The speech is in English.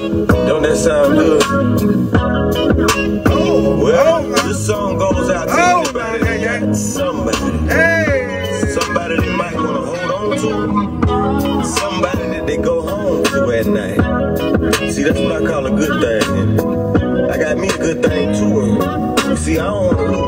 Don't that sound good? Well, this song goes out to anybody that got somebody they might want to hold on to, somebody that they go home to at night. See, that's what I call a good thing. I got me a good thing too. You see, I don't want to lose